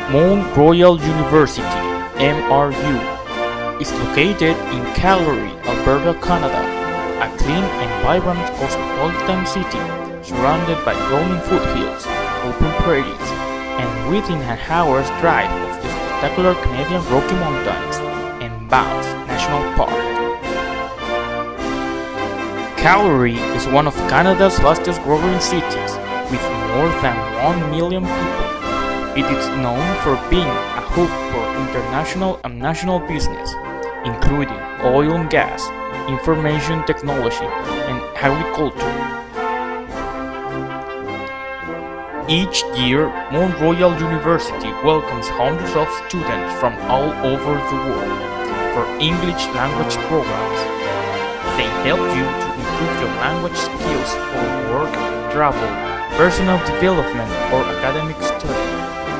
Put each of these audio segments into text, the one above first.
Mount Royal University (MRU) is located in Calgary, Alberta, Canada, a clean and vibrant cosmopolitan city surrounded by rolling foothills, open prairies, and within an hour's drive of the spectacular Canadian Rocky Mountains and Banff National Park. Calgary is one of Canada's fastest growing cities, with more than 1 million people. It is known for being a hub for international and national business, including oil and gas, information technology, and agriculture. Each year, Mount Royal University welcomes hundreds of students from all over the world for English language programs. They help you to improve your language skills for work, travel, personal development, or academic study.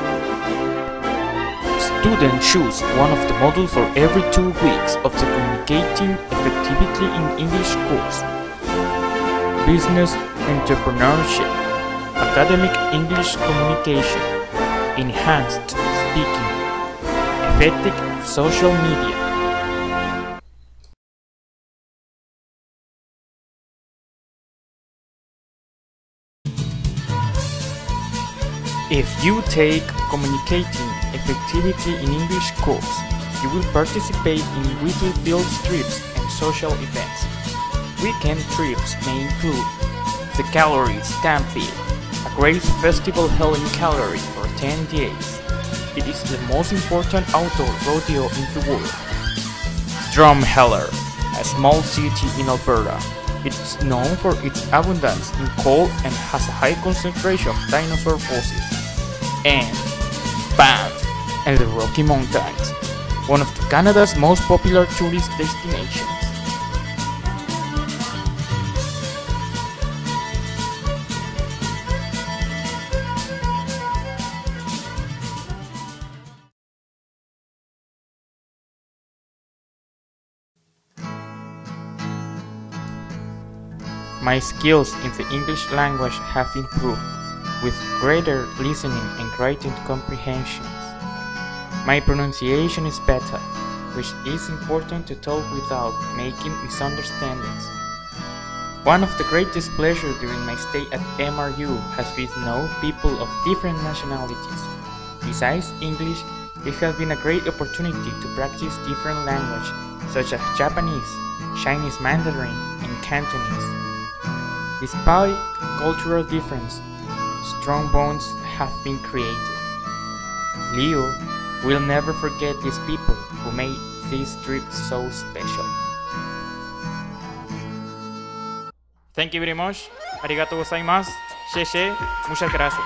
Students choose one of the modules for every 2 weeks of the Communicating Effectively in English course. Business Entrepreneurship, Academic English Communication, Enhanced Speaking, Effective Social Media. If you take Communicating Effectively in English course, you will participate in weekly field trips and social events. Weekend trips may include the Calgary Stampede, a great festival held in Calgary for 10 days. It is the most important outdoor rodeo in the world. Drumheller, a small city in Alberta. It is known for its abundance in coal and has a high concentration of dinosaur fossils. And Banff and the Rocky Mountains, one of Canada's most popular tourist destinations. My skills in the English language have improved, with greater listening and writing comprehensions. My pronunciation is better, which is important to talk without making misunderstandings. One of the greatest pleasures during my stay at MRU has been to know people of different nationalities. Besides English, it has been a great opportunity to practice different languages such as Japanese, Chinese Mandarin, and Cantonese. Despite cultural difference, strong bonds have been created. Leo will never forget these people who made this trip so special. Thank you very much. Arigato gozaimasu. Sheshe. Muchas gracias.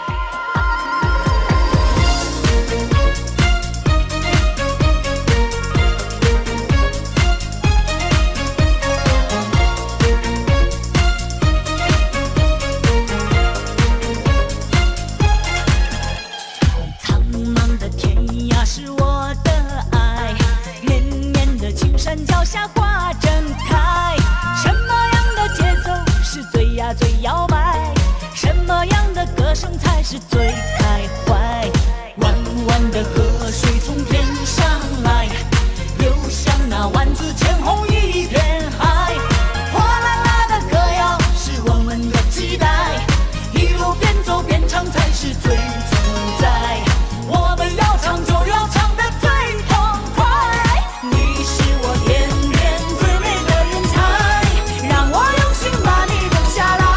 最摇摆，什么样的歌声才是最开怀？弯弯的河水从天上来，流向那万紫千红一片海。哗啦啦的歌谣是我们的期待，一路边走边唱才是最自在。我们要唱就要唱得最痛快，你是我天边最美的人才，让我用心把你留下来。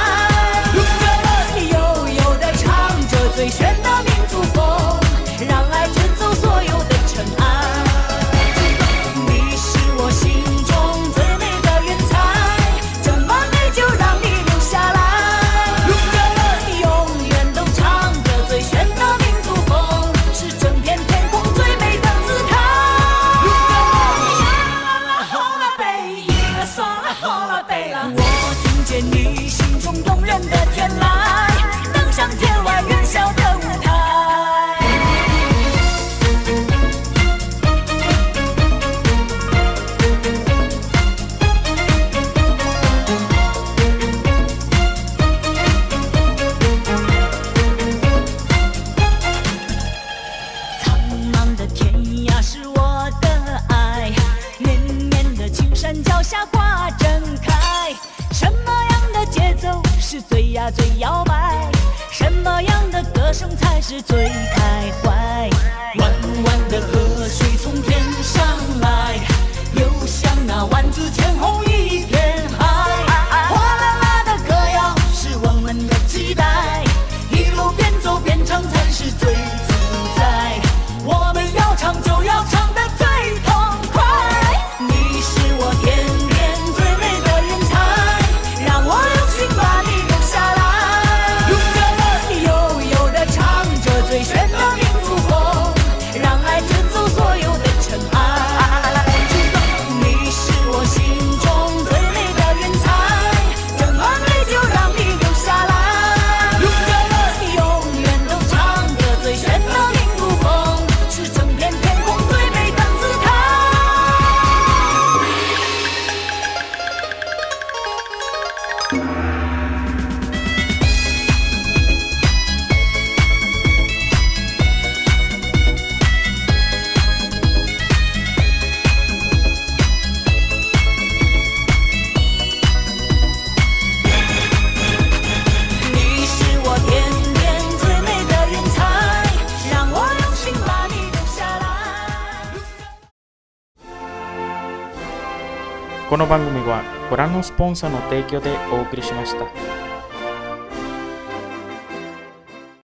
悠悠地唱着最炫的民族风，让爱卷走所有的尘埃。你是我心中最美的云彩，这么美就让你留下来。永远都唱着最炫的民族风，是整片天空最美的姿态。我听见你心中动人的天籁，登上天外云霄的舞台。苍呀最摇摆，什么样的歌声才是最开怀？弯弯的河水从天上来，流向那万紫千红一片海。哗啦啦的歌谣是我们的期待，一路边走边唱才是最自在。我们要唱就要唱得最痛快。你是我天边最美的云彩，让我用心把你留下来。勇敢的悠悠地唱着最炫的民族风，让爱卷走所有的尘埃。你是我心中最美的云彩，这么美就让你留下来。勇敢的永远都唱着最炫的民族风，是整片天空最美的姿态。你是我天边最美的云彩，让我用心把你留下来。 この番組はご覧のスポンサーの提供でお送りしました。